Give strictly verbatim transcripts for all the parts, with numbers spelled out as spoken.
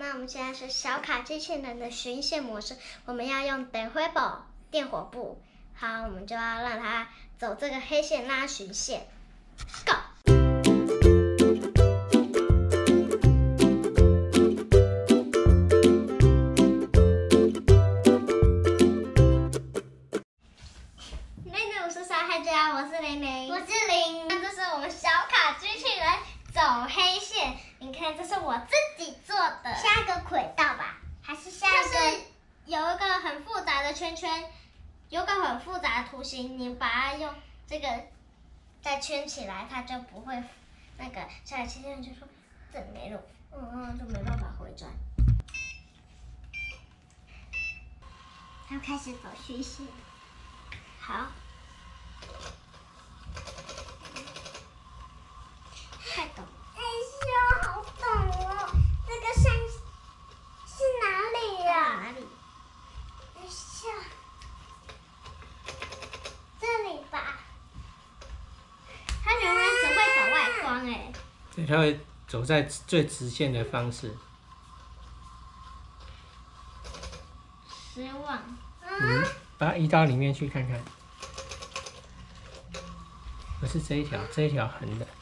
那我们现在是小卡机器人的循线模式，我们要用等灰宝电火布。好，我们就要让它走这个黑线，让它循线。Go！ 雷雷，我是小海家，我是雷雷，我是林。那这是我们小卡机器人走黑线。你看，这是我自己做的，下个轨道吧，还是下个？就是有一个很复杂的圈圈，有个很复杂的图形，你把它用这个再圈起来，它就不会那个小卡机器人就说这没路，嗯嗯，就没办法回转。它开始走虚线，好。太陡。哎呦，好陡哦！这个山是哪里呀？哪里？哎呀，这里吧。它原来只会走外框哎。 对，它会走在最直线的方式。 失望。 嗯，把它移到里面去看看。不是这一条，这一条横的。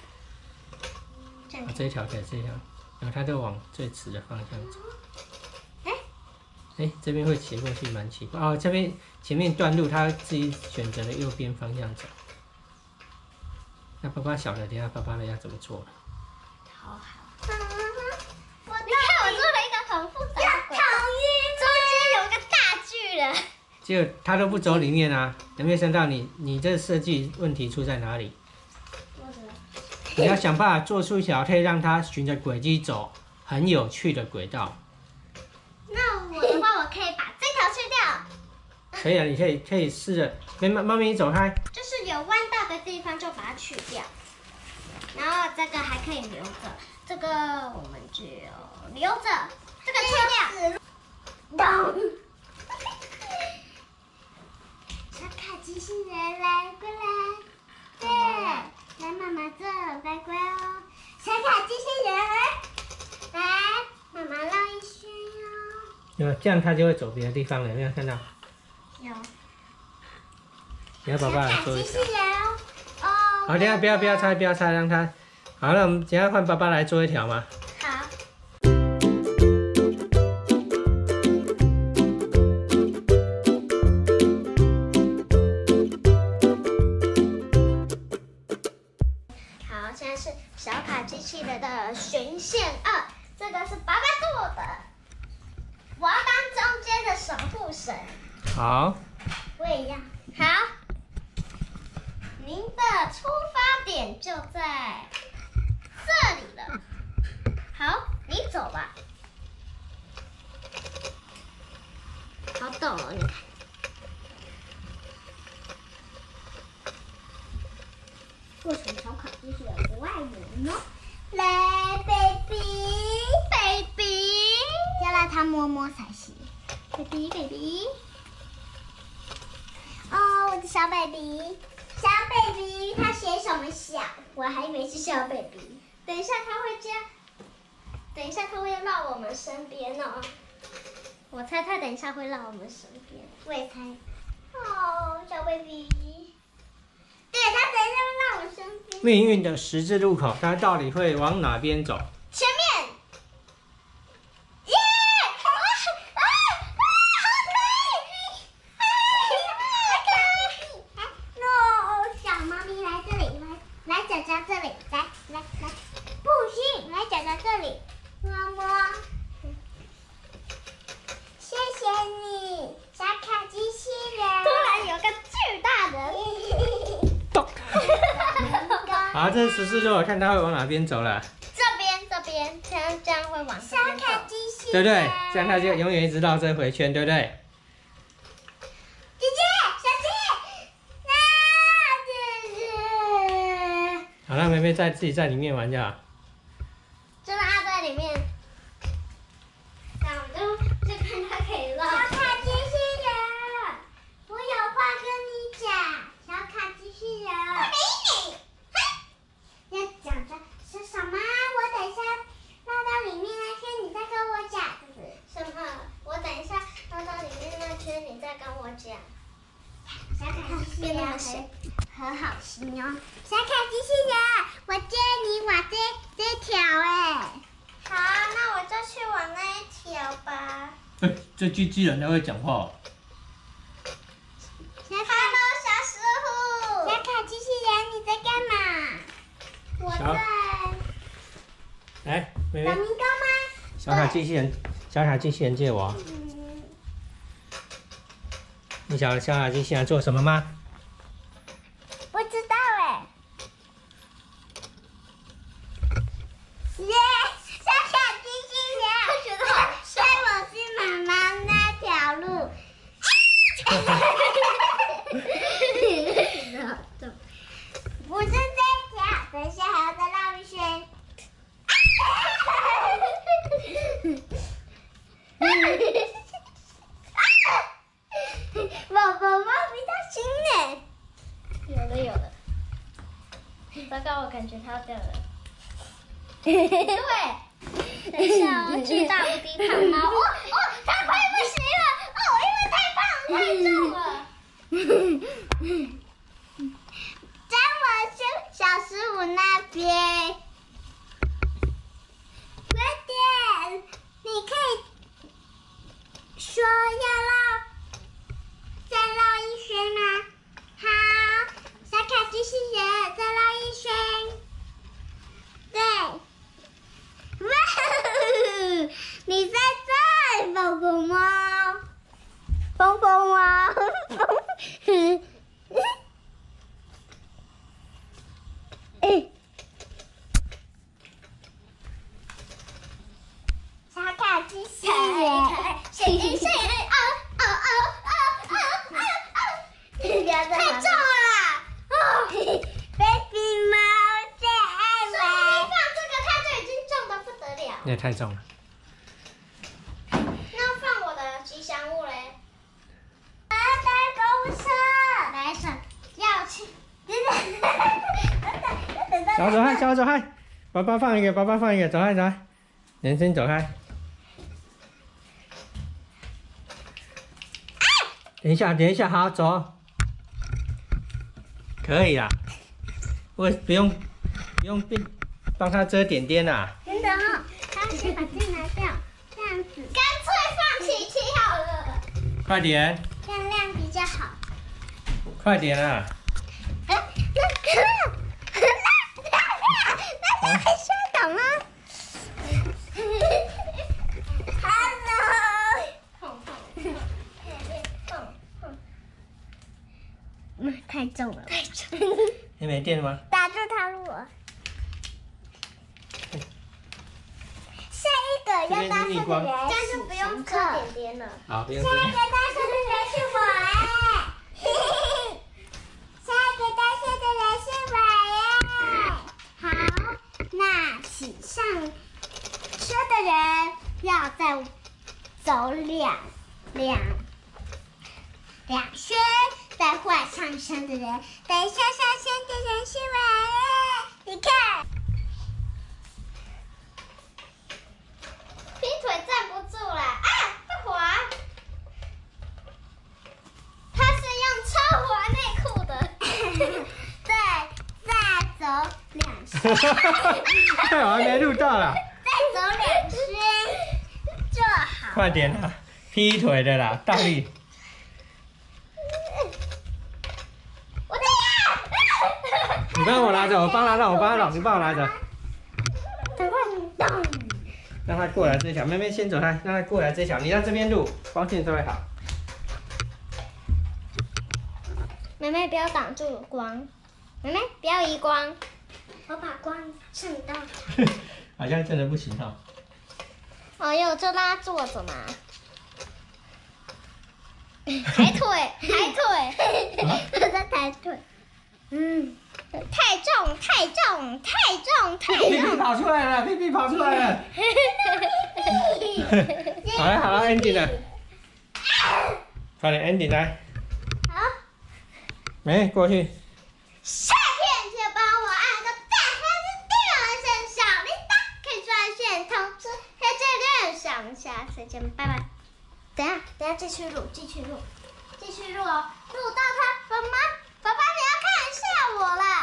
啊，这一条对，这一条，然后它就往最直的方向走。哎、欸，哎，这边会斜过去，蛮奇怪哦。这边前面段路，它自己选择了右边方向走。那爸爸晓得，等下爸爸的要怎么做了？ 好好。我你看，我做了一个很复杂的轨道，中间有个大巨人。 结果它都不走里面啊！有没有想到你你这设计问题出在哪里？你要想办法做出一条可以让它循着轨迹走很有趣的轨道。 那我的话，我可以把这条去掉。 可以啊，你可以可以试着，别猫猫咪走开。 就是有弯道的地方就把它去掉，然后这个还可以留着，这个我们就留着，这个去掉。小卡机器人来过来，对。来妈妈这，乖乖哦，小卡机器人，来，妈妈绕一圈哟。 有，这样它就会走别的地方了，有没有看到？ 有。 你要爸爸来做一条。 小卡机器人哦。 好，等下不要不要拆，不要拆，让它。好，那我们等下换爸爸来做一条嘛。 好。现在是小卡机器人的循线二，这个是爸爸做的，我要当中间的守护神。 好， 我也一样。好，您的出发点就在这里了。好，你走吧。好陡哦，你看。为什么小卡机器人不爱我呢？来 ，baby，baby， 要让它摸摸才行。baby，baby， 哦，我的小 baby， 小 baby， 他写什么小？我还以为是小 baby。等一下他会这样，等一下他会绕我们身边哦。我猜他等一下会绕我们身边，我也猜。哦，小 baby。对，他等一下会让我身边。 命运的十字路口，它到底会往哪边走？ 前面。耶！啊啊啊！好可以！好可以！来，小猫咪来这里，来来脚脚这里，来来来，不行，来脚脚这里，摸摸。谢谢你，小卡机器人。突然有个巨大的。 好，这十字路口，看它会往哪边走了。 这边，这边，这样这样会往这边走。小卡机器人， 对不对？这样它就永远一直绕这回圈，对不对？ 姐姐，小姐，那姐姐。 好，让妹妹在自己在里面玩就好。 就让她在里面。这样就就看她可以绕。小卡机器人，我有话跟你讲，小卡机器人。我理你。要讲的是什么？我等一下绕到里面那天，你再跟我变那么小，很好心哦。小卡机器人，我接你玩这这条哎。好，那我就去玩那一条吧。 哎，这机器人还会讲话哦。 Hello， 小师傅。小卡机器人，你在干嘛？我在。 来，妹妹。 小明高吗？ 小卡机器人，小卡机器人借我。 嗯。 你晓得小卡机器人做什么吗？ 不知道哎。耶！小卡机器人，我觉得好帅。我是妈妈那条路。不是这条，等一下还要再绕一圈。宝宝猫比较轻呢。有的有的。糟糕，我感觉它要掉了。对。等一下哦，巨大无敌胖猫。哦哦，它快不行了。哦，因为太胖太重了。在我去小师傅那边。快点！你可以说要绕，再绕一圈吗？好，小卡机器人，再绕一圈。对。哇！你在这，宝宝猫，宝宝猫，哎。小卡机器人，谁谁谁？哦哦哦哦哦哦哦！太重了！哦 ，baby 猫最爱玩。说放这个，它就已经重得不得了。 那也太重了。 那放我的吉祥物嘞？啊，搭公车，来一声，要去。 小走开，小走开，爸爸放一个，爸爸放一个，走开走开，人先走开。等一下，等一下，好走，可以啦。我不用不用并帮他遮点点啦。 真的哦，他先把这拿掉，这样子。干脆放琪琪好了。 快点。 这样亮比较好。 快点啊！ 那那那那可以摔倒吗 ？Hello。碰碰碰碰。嗯，太重了，太重。 你没电了吗？ 打住它了。下一个要搭车的人，这样就不用遮点点了。 好，不用遮。下一个搭车的人是我哎，嘿嘿嘿。下一个搭车的人是我耶。好，那请上车的人要再走两两两圈。再换上身的人，等一下上身的人是我耶！你看，劈腿站不住了啊！会滑，他是用超滑内裤的。再再走两圈， 我还没录到啦。 再走两圈就好。 快点啊！劈腿的啦，大力。你帮我拿着，我帮他让我帮他让，你帮我拿着。 赶快动！ 让他过来这条，妹妹先走开，让他过来这条，你让这边录，光线才会好。 妹妹不要挡住光，妹妹不要移光，我把光衬到它。 好像真的不行哈。 哦哟，就让他坐着嘛。抬腿，抬腿，我在抬腿。嗯，太重，太重，太重，太重。 屁屁跑出来了，屁屁跑出来了。好了好了 ，ending 了。快点 ending 来。 好。 没过去。 下片记得帮我按个赞，还是订阅声小铃铛，可以专线通知，在这里想下次见，拜拜。等下，等下继续录，继续录，继续录哦，录到他妈妈。 啦。